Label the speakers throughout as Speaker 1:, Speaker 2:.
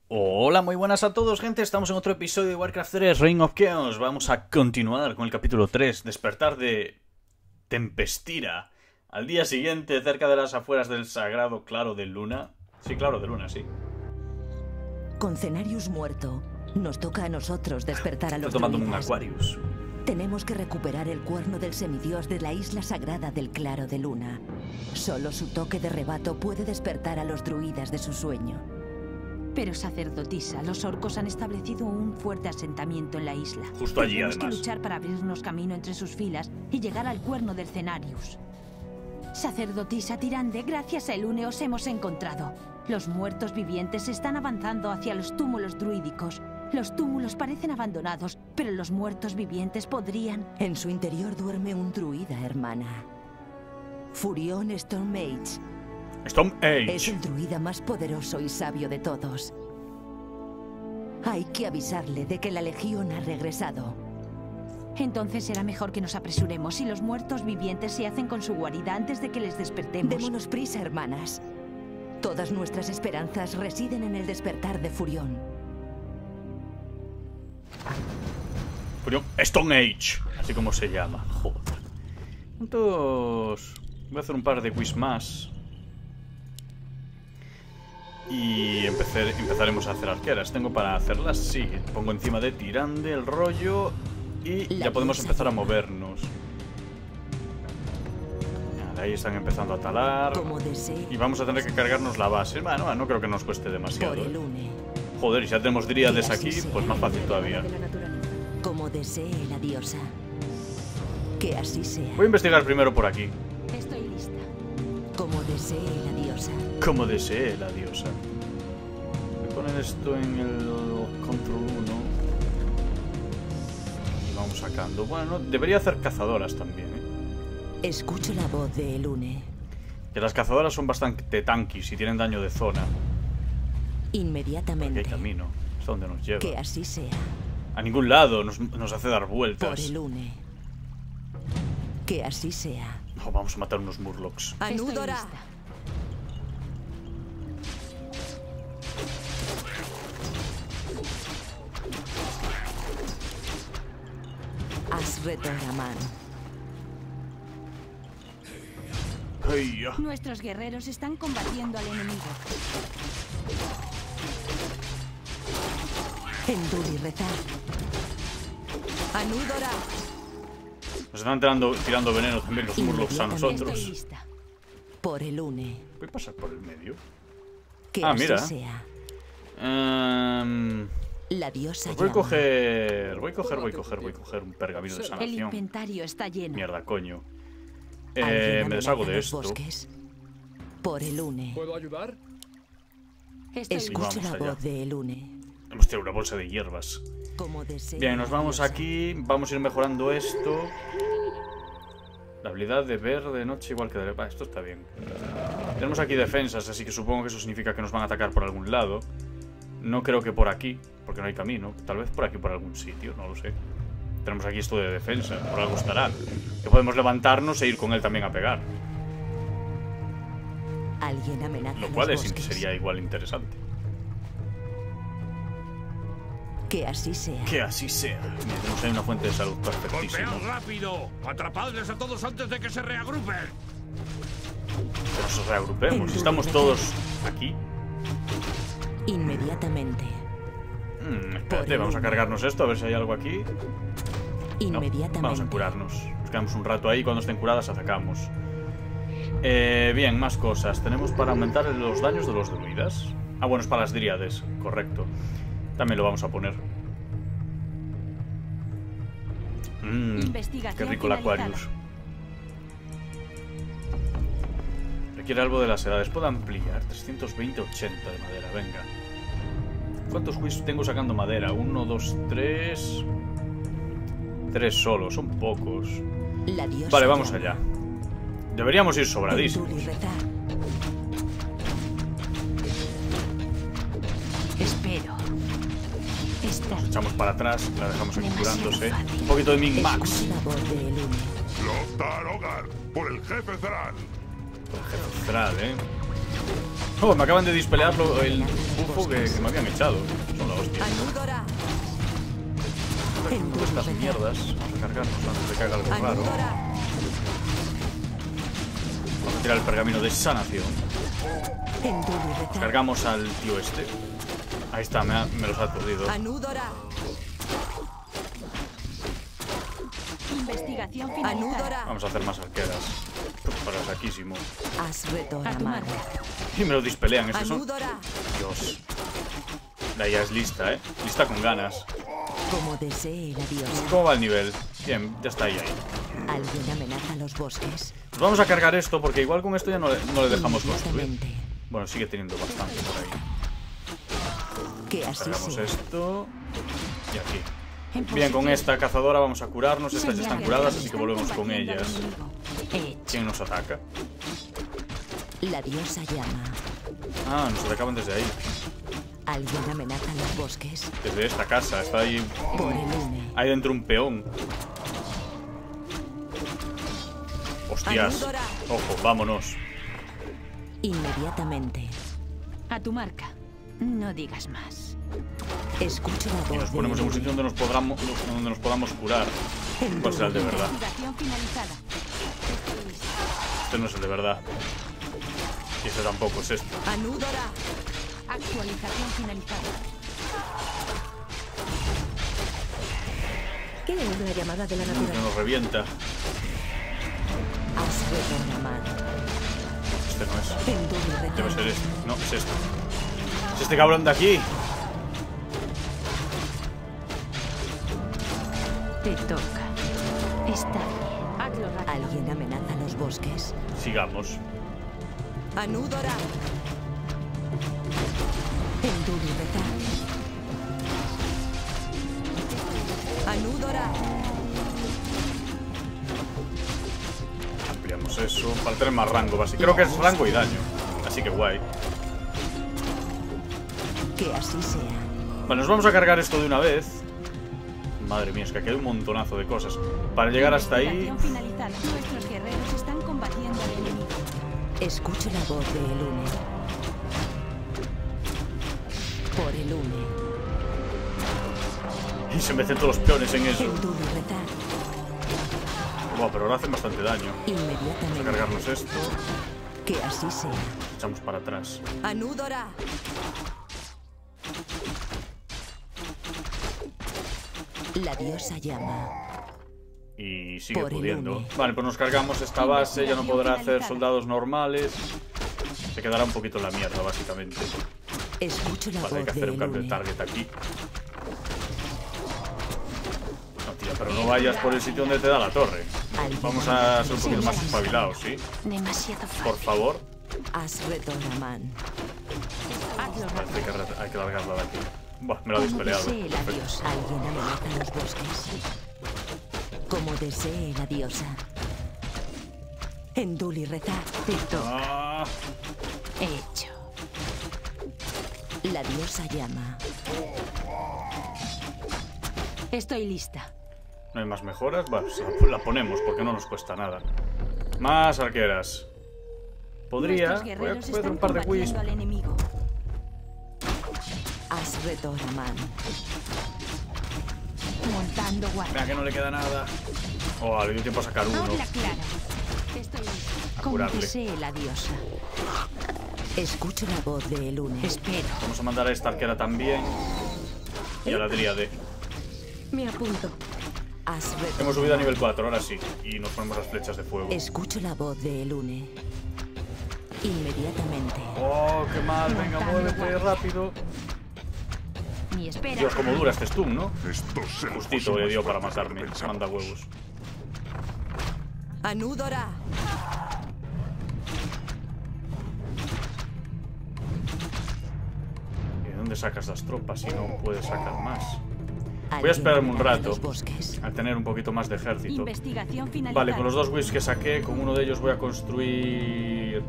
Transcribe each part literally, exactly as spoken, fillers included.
Speaker 1: Hola, muy buenas a todos, gente. Estamos en otro episodio de Warcraft tres, Reign of Chaos. Vamos a continuar con el capítulo tres, Despertar de Tempestira. Al día siguiente, cerca de las afueras del sagrado Claro de Luna. Sí, Claro de Luna, sí.
Speaker 2: Con Cenarius muerto, nos toca a nosotros despertar a los
Speaker 1: Estoy tomando un
Speaker 2: druidas.
Speaker 1: Aquarius.
Speaker 2: Tenemos que recuperar el cuerno del semidios de la isla sagrada del Claro de Luna. Solo su toque de rebato puede despertar a los druidas de su sueño.
Speaker 3: Pero sacerdotisa, los orcos han establecido un fuerte asentamiento en la isla.
Speaker 1: Justo allí,
Speaker 3: Tenemos
Speaker 1: además.
Speaker 3: que luchar para abrirnos camino entre sus filas y llegar al cuerno del Cenarius. Sacerdotisa Tirande, gracias a Elune os hemos encontrado. Los muertos vivientes están avanzando hacia los túmulos druídicos. Los túmulos parecen abandonados, pero los muertos vivientes podrían...
Speaker 2: En su interior duerme un druida, hermana. Furion Stormage.
Speaker 1: Stone Age.
Speaker 2: Es el druida más poderoso y sabio de todos. Hay que avisarle de que la legión ha regresado.
Speaker 3: Entonces será mejor que nos apresuremos y los muertos vivientes se hacen con su guarida antes de que les despertemos.
Speaker 2: Démonos prisa, hermanas. Todas nuestras esperanzas residen en el despertar de Furion.
Speaker 1: Furion Stone Age, así como se llama. Joder. ¿Cuántos? Voy a hacer un par de quiz más. Y empezar, empezaremos a hacer arqueras. Tengo para hacerlas, sí. Pongo encima de Tirande el rollo y
Speaker 2: La
Speaker 1: ya podemos
Speaker 2: diosa
Speaker 1: empezar a
Speaker 2: llama.
Speaker 1: movernos. Vale, ahí están empezando a talar.
Speaker 2: Como desee.
Speaker 1: Y vamos a tener que cargarnos la base. Bueno, no creo que nos cueste demasiado.
Speaker 2: Por
Speaker 1: ¿eh?
Speaker 2: el une.
Speaker 1: Joder, y si ya tenemos dríades
Speaker 2: Que así
Speaker 1: aquí,
Speaker 2: sea.
Speaker 1: pues más fácil todavía.
Speaker 2: Como desee la diosa. Que así sea.
Speaker 1: Voy a investigar primero por aquí.
Speaker 3: Estoy lista.
Speaker 2: Como desee la diosa.
Speaker 1: Como desee la diosa. Voy a poner esto en el control uno. Y vamos sacando. Bueno, debería hacer cazadoras también, ¿eh?
Speaker 2: Escucho la voz de Elune.
Speaker 1: Que las cazadoras son bastante tanquis y tienen daño de zona. Porque
Speaker 2: Inmediatamente.
Speaker 1: hay camino. Es donde nos lleva.
Speaker 2: Que así sea.
Speaker 1: A ningún lado nos, nos hace dar
Speaker 2: Por
Speaker 1: vueltas.
Speaker 2: el une. Que así sea.
Speaker 1: Oh, vamos a matar unos murlocs.
Speaker 3: Estoy
Speaker 2: Anúdora.
Speaker 3: lista.
Speaker 2: Asretoraman.
Speaker 1: Ay, ya.
Speaker 3: Nuestros guerreros están combatiendo al enemigo.
Speaker 2: Enduri rezar. Anúdora.
Speaker 1: Nos están tirando, tirando veneno también los murlocs a
Speaker 3: Estoy
Speaker 1: nosotros.
Speaker 3: lista.
Speaker 2: Por el une.
Speaker 1: Voy a pasar por el medio.
Speaker 2: Que
Speaker 1: Ah,
Speaker 2: así
Speaker 1: mira.
Speaker 2: sea.
Speaker 1: Em,
Speaker 2: La diosa
Speaker 1: pues voy a
Speaker 2: llama.
Speaker 1: coger. Voy a coger, voy a coger, voy a coger un pergamino de
Speaker 3: El
Speaker 1: sanación.
Speaker 3: inventario está lleno.
Speaker 1: Mierda, coño.
Speaker 2: Alguien
Speaker 1: Eh, me
Speaker 2: amenaza
Speaker 1: deshago de
Speaker 2: los
Speaker 1: esto.
Speaker 2: bosques. Por el une.
Speaker 4: ¿Puedo ayudar?
Speaker 3: Estoy
Speaker 2: Escucho
Speaker 1: vamos
Speaker 2: la
Speaker 1: allá.
Speaker 2: voz de Elune.
Speaker 1: Hemos tirado una bolsa de hierbas.
Speaker 2: Como desee
Speaker 1: Bien, nos
Speaker 2: la
Speaker 1: vamos
Speaker 2: diosa.
Speaker 1: aquí. Vamos a ir mejorando esto. La habilidad de ver de noche igual que de... Ah, esto está bien. Tenemos aquí defensas, así que supongo que eso significa que nos van a atacar por algún lado. No creo que por aquí, porque no hay camino. Tal vez por aquí, por algún sitio, no lo sé. Tenemos aquí esto de defensa, por algo estará. Que podemos levantarnos e ir con él también a pegar.
Speaker 2: Alguien amenaza
Speaker 1: Lo
Speaker 2: los
Speaker 1: cual es,
Speaker 2: bosques.
Speaker 1: sería igual interesante.
Speaker 2: Que así sea.
Speaker 1: Que así sea. Mira, tenemos ahí una fuente de salud perfectísima.
Speaker 4: ¡Golpead rápido! ¡Atrapadles a todos antes de que se reagrupen!
Speaker 1: Pero nos reagrupemos. Si estamos todos aquí.
Speaker 2: Inmediatamente.
Speaker 1: Hmm, espérate, vamos a cargarnos esto, a ver si hay algo aquí. No,
Speaker 2: Inmediatamente.
Speaker 1: vamos a curarnos. Nos quedamos un rato ahí, cuando estén curadas atacamos. Eh, bien, más cosas. Tenemos para aumentar los daños de los druidas. Ah, bueno, es para las dríades, correcto. También lo vamos a poner. Mmm, qué
Speaker 3: Investigación
Speaker 1: rico el
Speaker 3: finalizada.
Speaker 1: Aquarius. Requiere algo de las edades. Puedo ampliar. trescientos veinte, ochenta de madera, venga. ¿Cuántos quiz tengo sacando madera? Uno, dos, tres... Tres solo, son pocos.
Speaker 2: La diosa
Speaker 1: Vale, vamos
Speaker 2: llama.
Speaker 1: allá. Deberíamos ir sobradísimos.
Speaker 2: Enduri rezar.
Speaker 3: Espero. Está
Speaker 1: Nos echamos para atrás, la dejamos aquí
Speaker 3: Demasiado
Speaker 1: curándose.
Speaker 3: fácil.
Speaker 1: Un poquito de Min Max.
Speaker 2: Escucho la voz de Elune.
Speaker 5: Los Tarogar, por el jefe Zran.
Speaker 1: El jefe Thrall, eh. Oh, me acaban de dispelear lo- el bufo que, que me habían echado. Son la hostia.
Speaker 2: Anúdora.
Speaker 1: Todas estas mierdas. Vamos a cargarnos antes de que haga algo raro.
Speaker 2: Anúdora.
Speaker 1: Vamos a tirar el pergamino de sanación.
Speaker 2: Endul y Rezar.
Speaker 1: Cargamos al tío este. Ahí está, me, ha- me los ha aturdido.
Speaker 2: Anúdora.
Speaker 3: Investigación finalizada.
Speaker 2: Anúdora.
Speaker 1: Vamos a hacer más arqueras. Para saquísimo.
Speaker 2: Asretor
Speaker 3: A tu
Speaker 2: Amán.
Speaker 3: marca.
Speaker 1: Y me lo dispelean, estos son.
Speaker 2: Anúdora.
Speaker 1: Dios. La I A es lista, eh. Lista con ganas.
Speaker 2: Como desee la diosa.
Speaker 1: ¿Cómo va el nivel? Bien, ya está ahí, ahí.
Speaker 2: Alguien amenaza los bosques.
Speaker 1: Pues vamos a cargar esto porque igual con esto ya no le, no le dejamos construir.
Speaker 2: Inmediatamente.
Speaker 1: Bueno, sigue teniendo bastante por ahí.
Speaker 2: Que así
Speaker 1: Cargamos
Speaker 2: sea.
Speaker 1: esto. Y aquí.
Speaker 3: En
Speaker 1: Bien, con
Speaker 3: posición.
Speaker 1: esta cazadora vamos a curarnos. Estas ya
Speaker 3: Las
Speaker 1: están
Speaker 3: guerreras
Speaker 1: curadas, así que
Speaker 3: están
Speaker 1: volvemos con
Speaker 3: combatiendo al
Speaker 1: ellas.
Speaker 3: enemigo. Hecho.
Speaker 1: ¿Quién nos ataca?
Speaker 2: La diosa llama.
Speaker 1: Ah, nos atacaban desde ahí.
Speaker 2: Alguien amenaza los bosques.
Speaker 1: Desde esta casa. Está ahí.
Speaker 2: Por el une.
Speaker 1: Ahí dentro un peón. Hostias.
Speaker 2: Anúdora.
Speaker 1: Ojo, vámonos.
Speaker 2: Inmediatamente.
Speaker 3: A tu marca. No digas más.
Speaker 2: Escucho la voz.
Speaker 1: Y nos ponemos
Speaker 2: de
Speaker 1: en un sitio donde nos podamos, donde nos podamos curar. ¿Cuál será el de verdad?
Speaker 3: Investigación finalizada.
Speaker 1: Este no es el de verdad. Y este tampoco es este.
Speaker 2: Anúdora.
Speaker 3: Actualización finalizada.
Speaker 2: ¿Qué es la llamada de la
Speaker 1: Que
Speaker 2: naturaleza?
Speaker 1: nos revienta.
Speaker 2: Asretor Amán.
Speaker 1: Este no es.
Speaker 2: Endul y Rezar.
Speaker 1: Debe ser este. No, es este. Es este cabrón de aquí.
Speaker 3: Te toca. Está bien. Hazlo rápido.
Speaker 2: Alguien amenaza los bosques.
Speaker 1: Sigamos.
Speaker 2: Anúdora. Endul y Rezar. Anúdora.
Speaker 1: Ampliamos eso. Para tener más rango, básicamente. Creo que es rango y daño. Así que guay.
Speaker 2: Que así sea.
Speaker 1: Vale, nos vamos a cargar esto de una vez. Madre mía, es que aquí hay un montonazo de cosas. Para llegar hasta ahí.
Speaker 3: Investigación finalizada. Nuestros guerreros están combatiendo al enemigo.
Speaker 2: Escucho la voz de Elune. Por Elune.
Speaker 1: Y se meten todos los peones en eso.
Speaker 2: Endul y Rezar.
Speaker 1: Buah, pero ahora hacen bastante daño. Vamos a
Speaker 2: Inmediatamente.
Speaker 1: cargarnos esto.
Speaker 2: Que así sea.
Speaker 1: Echamos para atrás.
Speaker 2: Anúdora. La diosa llama.
Speaker 1: Y sigue
Speaker 2: Por el
Speaker 1: pudiendo.
Speaker 2: une.
Speaker 1: Vale, pues nos cargamos esta base. Ya no podrá hacer soldados normales. Se quedará un poquito en la mierda, básicamente.
Speaker 2: Escucho la
Speaker 1: Vale, hay
Speaker 2: voz
Speaker 1: que
Speaker 2: de
Speaker 1: hacer un cambio de
Speaker 2: Elune.
Speaker 1: target aquí. No, tía, pero no vayas por el sitio donde te da la torre. Vamos a ser un poquito más espabilados, ¿sí?
Speaker 3: Demasiado fácil.
Speaker 1: Por favor.
Speaker 2: Asretor Amán.
Speaker 3: Hazlo
Speaker 1: Parece
Speaker 3: rápido.
Speaker 1: que re- hay que largarla de aquí. Buah, me lo ha
Speaker 2: Como
Speaker 1: dispeleado.
Speaker 2: desee la diosa. Alguien amenaza los bosques. Como desee la diosa. Endul y Rezar.
Speaker 3: Te toca.
Speaker 1: Ah,
Speaker 3: Hecho.
Speaker 2: La diosa llama.
Speaker 3: Estoy lista.
Speaker 1: ¿no hay más mejoras? Va, pues la- la ponemos porque no nos cuesta nada. Más arqueras. Podría.
Speaker 3: Nuestros
Speaker 1: Voy a,
Speaker 3: guerreros
Speaker 1: voy a hacer
Speaker 3: están
Speaker 1: un par de wisp.
Speaker 3: combatiendo al enemigo.
Speaker 2: Asretor Amán.
Speaker 3: Montando guardia.
Speaker 1: Venga, que no le queda nada. Oh, le dio tiempo a sacar uno.
Speaker 3: Habla claro. Estoy lista.
Speaker 1: A
Speaker 2: Como
Speaker 1: curarle.
Speaker 2: desee la diosa. Escucho la voz de Elune.
Speaker 3: Espero.
Speaker 1: Vamos a mandar a esta arquera también. Y a la dríade.
Speaker 2: Me apunto. Asretor.
Speaker 1: Hemos subido a nivel cuatro, ahora sí. Y nos ponemos las flechas de fuego.
Speaker 2: Escucho la voz de Elune. Inmediatamente.
Speaker 1: Oh, qué mal. Venga,
Speaker 3: Montando
Speaker 1: muévete
Speaker 3: guardia.
Speaker 1: rápido.
Speaker 3: Ni espera.
Speaker 1: Dios, cómo dura este stun, ¿no?
Speaker 4: Estos serán
Speaker 1: Justito le dio para matarme. Manda huevos.
Speaker 2: Anúdora.
Speaker 1: ¿Y de dónde sacas las tropas si no puedes sacar más? Voy a
Speaker 2: Alguien
Speaker 1: esperarme un
Speaker 2: amenaza
Speaker 1: rato.
Speaker 2: los bosques.
Speaker 1: A tener un poquito más de ejército.
Speaker 3: Investigación finalizada.
Speaker 1: Vale, con los dos wisps que saqué, con uno de ellos voy a construir...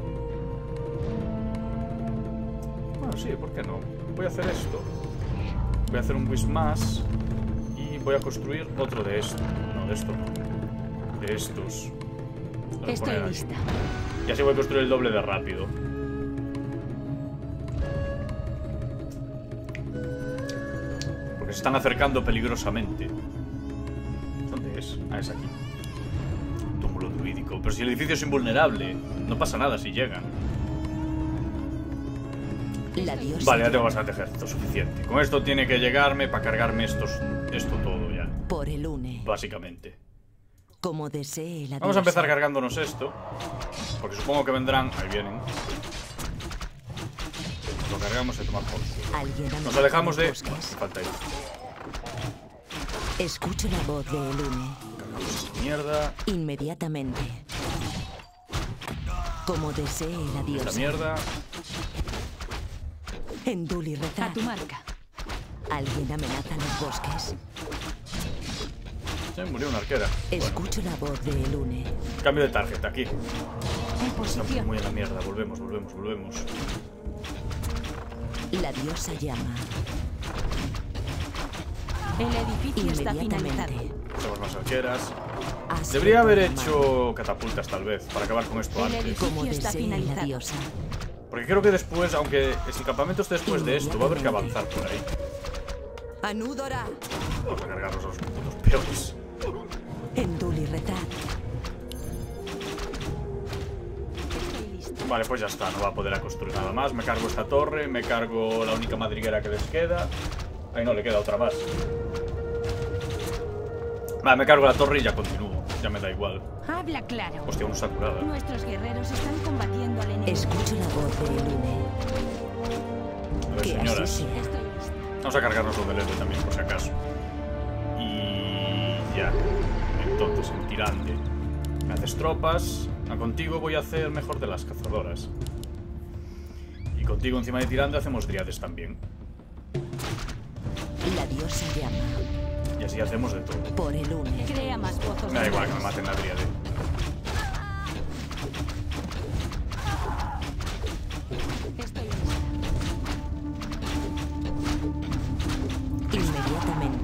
Speaker 1: Bueno, sí, ¿por qué no? Voy a hacer esto. Voy a hacer un wisp más. Y voy a construir otro de estos. No, de esto no. De estos. Los voy a
Speaker 3: Estoy
Speaker 1: poner aquí.
Speaker 3: lista.
Speaker 1: Y así voy a construir el doble de rápido. Porque se están acercando peligrosamente. ¿Dónde es? Ah, es aquí. Túmulo druídico. Pero si el edificio es invulnerable, no pasa nada si llegan.
Speaker 2: La diosa
Speaker 1: Vale, ya tengo bastante ejército suficiente. Con esto tiene que llegarme para cargarme estos, esto todo ya.
Speaker 2: por el une,
Speaker 1: Básicamente.
Speaker 2: como desee la
Speaker 1: Vamos a empezar
Speaker 2: diosa.
Speaker 1: cargándonos esto. Porque supongo que vendrán. Ahí vienen. Lo cargamos y tomar por culo.
Speaker 2: Alguien
Speaker 1: Nos
Speaker 2: amenaza
Speaker 1: alejamos de.
Speaker 2: los bosques.
Speaker 1: Falta ahí.
Speaker 2: Escucho la voz de Elune.
Speaker 1: Cargamos esta mierda.
Speaker 2: Inmediatamente. Como desee la
Speaker 1: Esta
Speaker 2: diosa.
Speaker 1: mierda.
Speaker 2: Endul y
Speaker 3: A
Speaker 2: rezar.
Speaker 3: tu marca.
Speaker 2: Alguien amenaza los bosques.
Speaker 1: Se murió una arquera. Bueno,
Speaker 2: Escucho la voz de Elune.
Speaker 1: cambio de tarjeta aquí.
Speaker 3: En
Speaker 1: Estamos
Speaker 3: posición.
Speaker 1: muy en la mierda. Volvemos, volvemos, volvemos.
Speaker 2: La diosa llama.
Speaker 3: El edificio está finalizado.
Speaker 2: Inmediatamente.
Speaker 1: Tenemos más arqueras.
Speaker 2: Has
Speaker 1: Debería haber
Speaker 2: retomado.
Speaker 1: hecho catapultas tal vez. Para acabar con esto
Speaker 3: El
Speaker 1: antes.
Speaker 3: edificio
Speaker 2: Como
Speaker 3: está
Speaker 2: desee la
Speaker 3: finalizado.
Speaker 2: diosa.
Speaker 1: Porque creo que después, aunque el campamento esté después de esto, va a haber que avanzar por ahí.
Speaker 2: Anúdora.
Speaker 1: Vamos a cargarnos a los putos peores.
Speaker 2: Endul y rezar.
Speaker 3: Estoy listo.
Speaker 1: Vale, pues ya está, no va a poder construir nada más. Me cargo esta torre, me cargo la única madriguera que les queda. Ahí no, le queda otra más. Vale, me cargo la torre y ya continúo. Ya me da igual.
Speaker 3: Habla claro.
Speaker 1: Hostia, un sakurada.
Speaker 3: Nuestros guerreros están combatiendo al enemigo.
Speaker 2: Escucho la voz de Elune.
Speaker 1: A ver,
Speaker 2: Que así
Speaker 1: señoras.
Speaker 2: sea.
Speaker 3: Estoy lista.
Speaker 1: Vamos a cargarnos lo del héroe también, por si acaso. Y ya. Entonces, en tirante. Me haces tropas. A contigo voy a hacer mejor de las cazadoras. Y contigo encima de tirante hacemos driades también.
Speaker 2: La diosa llama.
Speaker 1: Y así hacemos de todo.
Speaker 2: Por el une.
Speaker 3: Crea más pozos.
Speaker 1: Me da
Speaker 3: de
Speaker 1: igual que me
Speaker 3: balas.
Speaker 1: maten la driade.
Speaker 3: Estoy lista.
Speaker 2: Inmediatamente.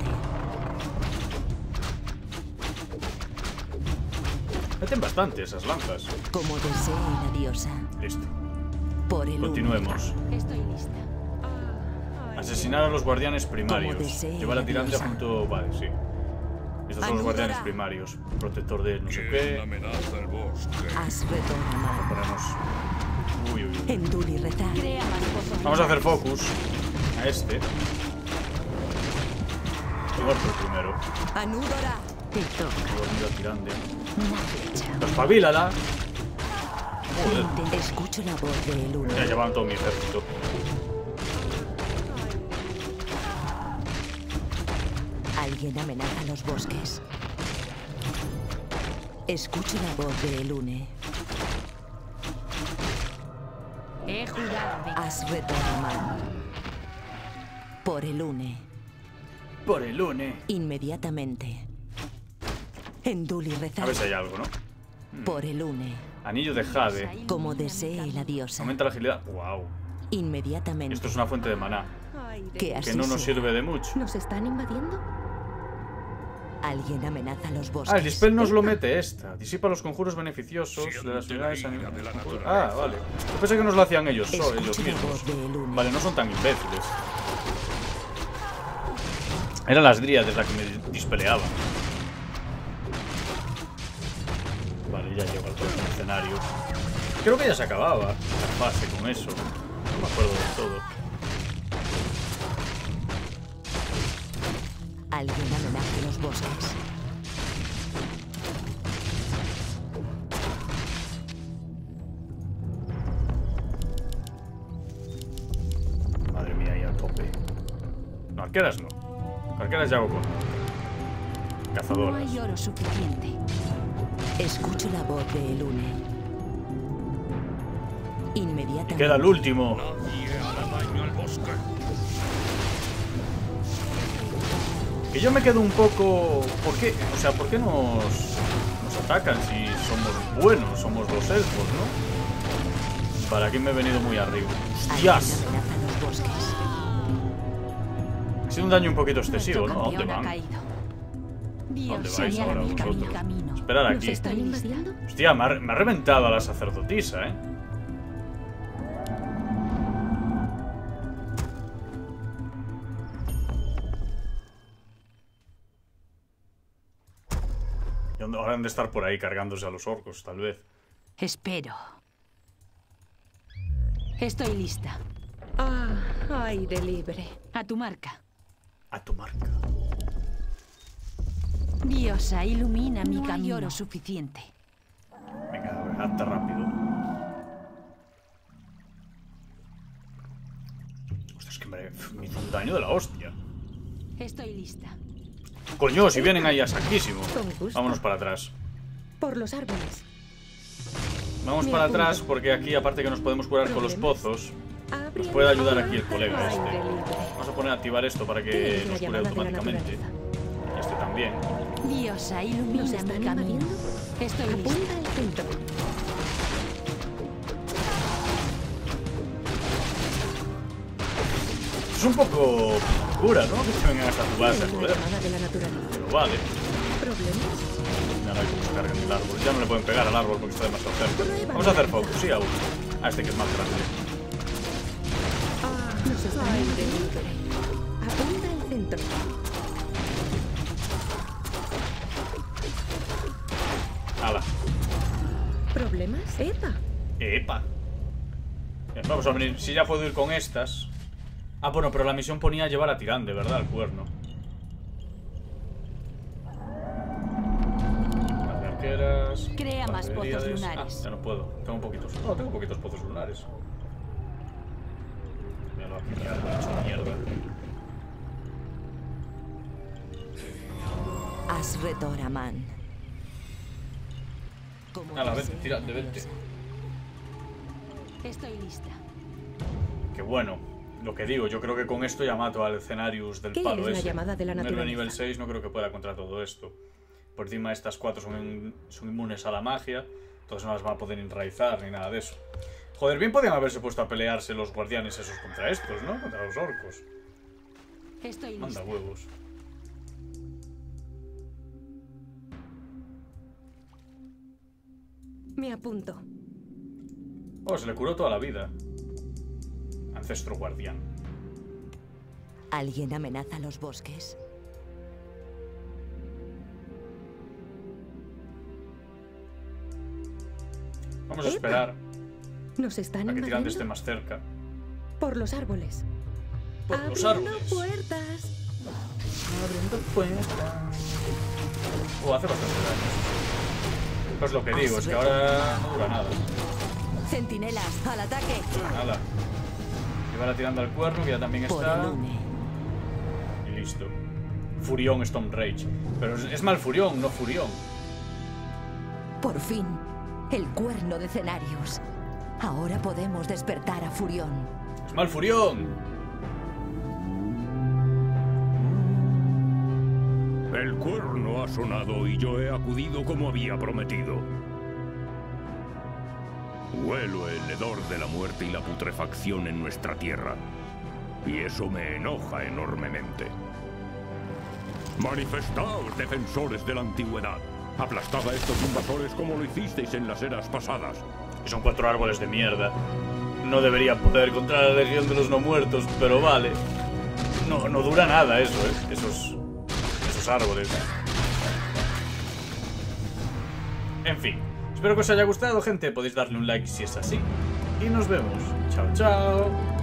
Speaker 1: Meten bastante esas lanzas.
Speaker 2: Como desee la diosa.
Speaker 1: Listo.
Speaker 2: Por el une.
Speaker 1: Continuemos.
Speaker 3: Estoy lista.
Speaker 1: Asesinar a los guardianes primarios.
Speaker 2: desee
Speaker 1: Llevar a
Speaker 2: la
Speaker 1: tirante
Speaker 2: diosa.
Speaker 1: junto... Vale, sí. Estos son los
Speaker 2: Anúdara.
Speaker 1: guardianes primarios. Protector de no sé
Speaker 4: ¿Quién
Speaker 1: qué.
Speaker 4: amenaza el bosque?
Speaker 2: Has retomado.
Speaker 1: Ponemos... Uy, uy, uy.
Speaker 2: Endul y rezar.
Speaker 3: Crea más pozos. de
Speaker 1: Vamos a hacer
Speaker 3: balas.
Speaker 1: focus a este. Y muerto el primero.
Speaker 2: Anúdora.
Speaker 3: Te toca
Speaker 1: Dormido a tirante.
Speaker 3: una flecha.
Speaker 1: ¡Espabilala! Joder.
Speaker 2: Inten- Escucho la voz de
Speaker 1: Ya
Speaker 2: Elune.
Speaker 1: llevaban todo mi ejército.
Speaker 2: Alguien amenaza los bosques. Escucho la voz de Elune.
Speaker 3: He jurado de
Speaker 2: Has retomado. Por el une.
Speaker 1: Por el lunes.
Speaker 2: Inmediatamente. Endul y
Speaker 1: A
Speaker 2: rezar.
Speaker 1: ver si hay algo, ¿no?
Speaker 2: Por el une.
Speaker 1: Anillo de Jade.
Speaker 2: Como desee la diosa.
Speaker 1: Aumenta la agilidad. ¡Wow!
Speaker 2: Inmediatamente.
Speaker 1: Esto es una fuente de maná.
Speaker 2: Que así
Speaker 1: Que no nos
Speaker 2: sea.
Speaker 1: sirve de mucho.
Speaker 5: ¿Nos están invadiendo?
Speaker 2: Alguien amenaza los bosques.
Speaker 1: Ah, el dispel nos lo mete esta. Disipa los conjuros beneficiosos de las
Speaker 4: Siente
Speaker 1: unidades
Speaker 4: la ira
Speaker 1: anim-
Speaker 4: de la
Speaker 1: Ah,
Speaker 4: naturaleza.
Speaker 1: vale. Yo pensé que nos lo hacían ellos, so- ellos
Speaker 2: Escucho la
Speaker 1: mismos.
Speaker 2: voz de Elune.
Speaker 1: Vale, no son tan imbéciles. Eran las dríades las que me dispeleaban. Vale, ya llego al próximo escenario. Creo que ya se acababa la fase con eso. No me acuerdo del todo.
Speaker 2: Alguien amenaza los bosques.
Speaker 1: Madre mía, ahí a tope. No, arqueras no. Arqueras ya hago con
Speaker 3: No
Speaker 1: cazadoras.
Speaker 3: hay oro suficiente.
Speaker 2: Escucho la voz de Elune. Inmediatamente.
Speaker 1: Y queda el último.
Speaker 4: Nadie hará daño al bosque.
Speaker 1: Que yo me quedo un poco... ¿Por qué? O sea, ¿por qué nos, nos atacan si somos buenos? Somos los elfos, ¿no? Para aquí me he venido muy arriba.
Speaker 2: Alguien
Speaker 1: ¡Hostias!
Speaker 2: amenaza los bosques.
Speaker 1: Ha sido un daño un poquito excesivo,
Speaker 3: Nuestro
Speaker 1: ¿no? ¿A dónde
Speaker 3: campeón ha
Speaker 1: van?
Speaker 3: caído.
Speaker 1: ¿A
Speaker 3: Dios,
Speaker 1: dónde vais
Speaker 3: señala
Speaker 1: ahora
Speaker 3: mi cami-
Speaker 1: vosotros?
Speaker 3: camino.
Speaker 1: Esperar
Speaker 5: ¿Nos
Speaker 1: aquí.
Speaker 5: están
Speaker 3: Estoy lista.
Speaker 5: invadiendo?
Speaker 1: Hostia, me ha, me ha reventado a la sacerdotisa, ¿eh? Ahora han de estar por ahí cargándose a los orcos, tal vez.
Speaker 3: Espero. Estoy lista.
Speaker 5: Ah, aire libre.
Speaker 3: A tu marca.
Speaker 1: A tu marca.
Speaker 3: Diosa, ilumina mi
Speaker 5: No hay
Speaker 3: camino.
Speaker 5: oro
Speaker 3: Suficiente.
Speaker 1: Venga, hazte rápido. Ostras, es que me, me hizo un daño de la hostia.
Speaker 3: Estoy lista.
Speaker 1: Coño, si vienen ahí a saquísimo.
Speaker 5: Con gusto.
Speaker 1: Vámonos para atrás.
Speaker 5: Por los árboles.
Speaker 1: Vamos
Speaker 5: Me
Speaker 1: para
Speaker 5: apunto.
Speaker 1: atrás porque aquí, aparte que nos podemos curar con los
Speaker 5: ¿Problemas?
Speaker 1: pozos,
Speaker 5: Abre
Speaker 1: nos puede ayudar
Speaker 5: ah,
Speaker 1: aquí el colega
Speaker 5: aire
Speaker 1: este.
Speaker 5: libre.
Speaker 1: Vamos a poner a activar esto para
Speaker 5: ¿Qué
Speaker 1: que
Speaker 5: es la
Speaker 1: nos cure
Speaker 5: llamada de la
Speaker 1: automáticamente.
Speaker 5: naturaleza?
Speaker 1: Y este también.
Speaker 3: Diosa, ilumina
Speaker 5: ¿Nos
Speaker 3: mi
Speaker 5: están
Speaker 3: camino.
Speaker 5: invadiendo?
Speaker 3: Estoy lista.
Speaker 5: Apunta al centro.
Speaker 1: Es un poco cura, ¿no? Que te vengan hasta tu
Speaker 5: ¿Qué
Speaker 1: base,
Speaker 5: es la
Speaker 1: joder.
Speaker 5: llamada de la naturaleza?
Speaker 1: Pero vale.
Speaker 5: ¿Problemas?
Speaker 1: Nada, hay que se carguen el árbol. Ya no le pueden pegar al árbol porque está demasiado cerca. Vamos a hacer focus, sí, aún. A este que es más grande.
Speaker 5: Ah, nos están aire libre. Apunta al centro.
Speaker 1: Hala.
Speaker 5: ¿Problemas? ¡Epa!
Speaker 1: Epa. Bien, vamos a venir. Si ya puedo ir con estas. Ah, bueno, pero la misión ponía llevar a Tirande, ¿verdad? Al cuerno. Las arqueras.
Speaker 3: Crea más pozos
Speaker 1: Valeriades.
Speaker 3: lunares.
Speaker 1: Ah, ya no puedo. Tengo poquitos. No, tengo poquitos pozos lunares. Míralo aquí, ya lo he hecho mierda.
Speaker 2: Asretoraman. Como
Speaker 1: Hala,
Speaker 2: desee
Speaker 1: vete, tira,
Speaker 2: la
Speaker 1: vete.
Speaker 2: diosa.
Speaker 3: Estoy lista.
Speaker 1: Que bueno, lo que digo, yo creo que con esto ya mato al Cenarius del
Speaker 5: ¿Qué
Speaker 1: palo
Speaker 5: es la
Speaker 1: ese.
Speaker 5: llamada de la
Speaker 1: Un héroe
Speaker 5: naturaleza?
Speaker 1: nivel seis no creo que pueda contra todo esto. Por encima estas cuatro son, in- son inmunes a la magia, entonces no las van a poder enraizar ni nada de eso. Joder, bien podían haberse puesto a pelearse los guardianes esos contra estos, ¿no? Contra los orcos.
Speaker 3: Estoy
Speaker 1: Manda
Speaker 3: lista.
Speaker 1: huevos.
Speaker 5: Me apunto.
Speaker 1: Oh, se le curó toda la vida. Ancestro guardián.
Speaker 2: ¿Alguien amenaza los bosques?
Speaker 1: Vamos a
Speaker 5: Epa.
Speaker 1: esperar
Speaker 5: Nos están
Speaker 1: a que Tirande
Speaker 5: invadiendo
Speaker 1: esté más cerca.
Speaker 5: por los árboles.
Speaker 1: Por los
Speaker 5: Abriendo
Speaker 1: árboles.
Speaker 5: puertas.
Speaker 1: Abriendo puertas. Oh, hace bastante daño. Pues lo que digo, es que ahora no dura nada.
Speaker 2: Centinelas, al ataque.
Speaker 1: Nada. Llevará tirando al cuerno, que ya también
Speaker 2: Por
Speaker 1: está.
Speaker 2: el une.
Speaker 1: Y listo. Furión Storm Rage. Pero es, es mal Furión, no Furión.
Speaker 2: Por fin, el cuerno de Cenarius. Ahora podemos despertar a Furión.
Speaker 1: ¡Es mal Furión!
Speaker 4: El cuerno ha sonado y yo he acudido como había prometido. Huelo el hedor de la muerte y la putrefacción en nuestra tierra. Y eso me enoja enormemente. Manifestaos, defensores de la antigüedad. Aplastad a estos invasores como lo hicisteis en las eras pasadas.
Speaker 1: Y son cuatro árboles de mierda. No debería poder contra la legión de los no muertos, pero vale. No, no dura nada eso, ¿eh? Esos, esos árboles. En fin. Espero que os haya gustado, gente. Podéis darle un like si es así. Y nos vemos. Chao, chao.